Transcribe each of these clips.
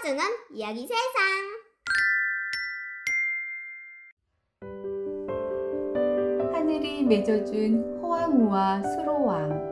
읽어주는 이야기 세상. 하늘이 맺어준 호황우와 수로왕.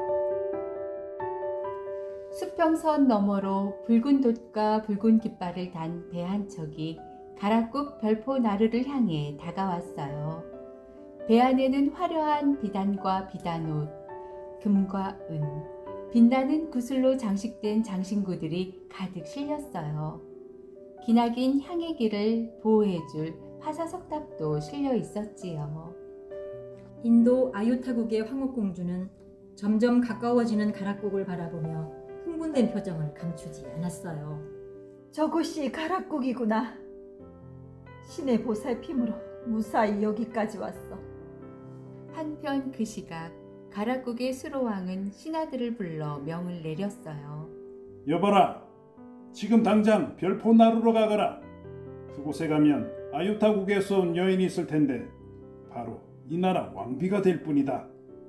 수평선 너머로 붉은 돛과 붉은 깃발을 단 배 한 척이 가락국 별포 나루를 향해 다가왔어요. 배 안에는 화려한 비단과 비단옷, 금과 은, 빛나는 구슬로 장식된 장신구들이 가득 실렸어요. 기나긴 향의 길을 보호해줄 파사석탑도 실려 있었지요. 인도 아유타국의 황후공주는 점점 가까워지는 가락국을 바라보며 흥분된 표정을 감추지 않았어요. 저곳이 가락국이구나. 신의 보살핌으로 무사히 여기까지 왔어. 한편 그 시각 가락국의 수로왕은 신하들을 불러 명을 내렸어요. 여봐라, 지금 당장 별포나루로 가거라. 그곳에 가면 아유타국에서 온 여인이 있을 텐데 바로 이 나라 왕비가 될 뿐이다.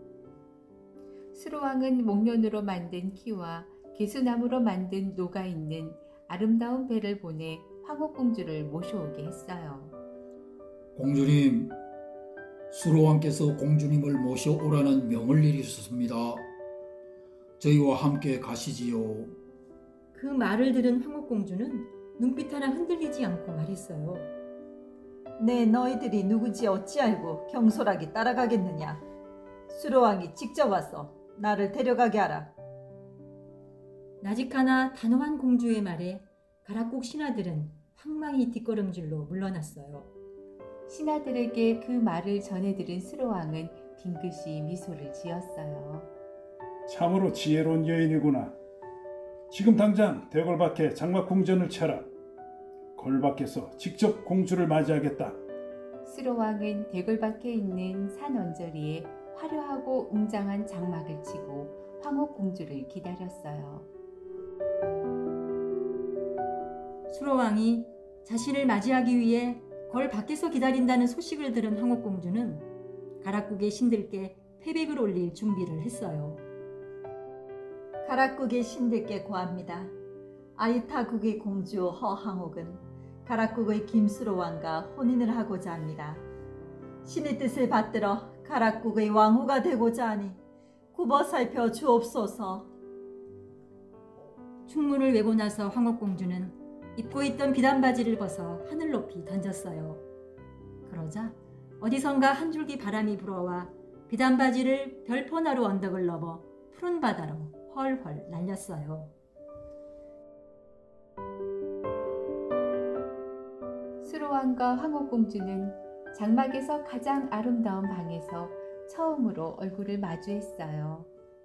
수로왕은 목련으로 만든 키와 개수나무로 만든 노가 있는 아름다운 배를 보내 황후공주를 모셔오게 했어요. 공주님, 수로왕께서 공주님을 모셔오라는 명을 내리셨습니다. 저희와 함께 가시지요. 그 말을 들은 황후공주는 눈빛 하나 흔들리지 않고 말했어요. 네, 너희들이 누구지 어찌 알고 경솔하게 따라가겠느냐. 수로왕이 직접 와서 나를 데려가게 하라. 나직하나 단호한 공주의 말에 가락국 신하들은 황망히 뒷걸음질로 물러났어요. 신하들에게 그 말을 전해들은 수로왕은 빙긋이 미소를 지었어요. 참으로 지혜로운 여인이구나. 지금 당장 대궐 밖에 장막궁전을 쳐라. 걸 밖에서 직접 공주를 맞이하겠다. 수로왕은 대궐 밖에 있는 산 언저리에 화려하고 웅장한 장막을 치고 황후공주를 기다렸어요. 수로왕이 자신을 맞이하기 위해 걸 밖에서 기다린다는 소식을 들은 황후공주는 가락국의 신들께 패백을 올릴 준비를 했어요. 가락국의 신들께 고합니다. 아유타국의 공주 허황옥은 가락국의 김수로왕과 혼인을 하고자 합니다. 신의 뜻을 받들어 가락국의 왕후가 되고자 하니 굽어 살펴 주옵소서. 충문을 외고 나서 황후공주는 입고 있던 비단 바지를 벗어 하늘 높이 던졌어요. 그러자 어디선가 한 줄기 바람이 불어와 비단 바지를 별포나루 언덕을 넘어 푸른 바다로 헐헐 날렸어요. 수로왕과 황후공주는 장막에서 가장 아름다운 방에서 처음으로 얼굴을 마주했어요.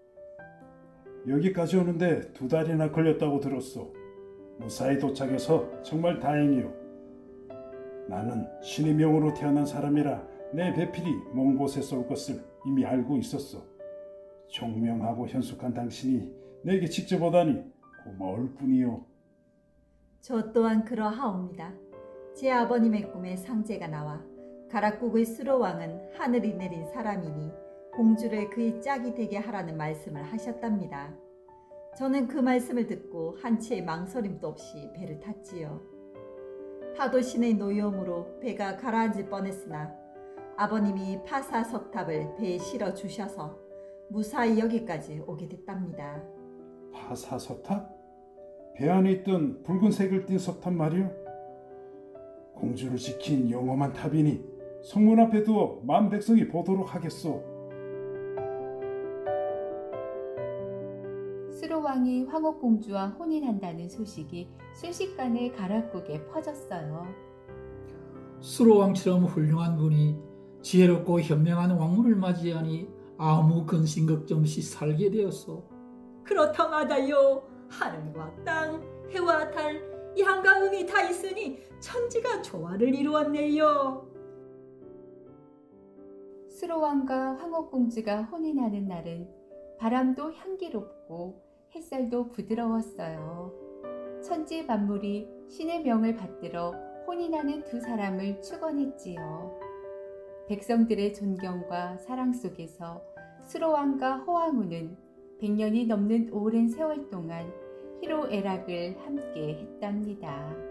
여기까지 오는데 2달이나 걸렸다고 들었소. 무사히 도착해서 정말 다행이요. 나는 신의 명으로 태어난 사람이라 내 배필이 먼 곳에서 올 것을 이미 알고 있었어. 총명하고 현숙한 당신이 내게 직접 오다니 고마울 뿐이요. 저 또한 그러하옵니다. 제 아버님의 꿈에 상제가 나와 가락국의 수로왕은 하늘이 내린 사람이니 공주를 그의 짝이 되게 하라는 말씀을 하셨답니다. 저는 그 말씀을 듣고 한치의 망설임도 없이 배를 탔지요. 파도신의 노여움으로 배가 가라앉을 뻔했으나 아버님이 파사석탑을 배에 실어 주셔서 무사히 여기까지 오게 됐답니다. 파사석탑? 배 안에 있던 붉은색을 띤 석탑 말이요? 공주를 지킨 영험한 탑이니 성문 앞에 두어 만 백성이 보도록 하겠소. 수로왕이 황후공주와 혼인한다는 소식이 순식간에 가락국에 퍼졌어요. 수로왕처럼 훌륭한 분이 지혜롭고 현명한 왕후를 맞이하니 아무 근심 걱정 없이 살게 되었소. 그렇다마다요, 하늘과 땅, 해와 달, 양과 음이 다 있으니 천지가 조화를 이루었네요. 수로왕과 황후공주가 혼인하는 날은 바람도 향기롭고 햇살도 부드러웠어요. 천지 만물이 신의 명을 받들어 혼인하는 두 사람을 축원했지요. 백성들의 존경과 사랑 속에서 수로왕과 호황우는 100년이 넘는 오랜 세월 동안 희로애락을 함께 했답니다.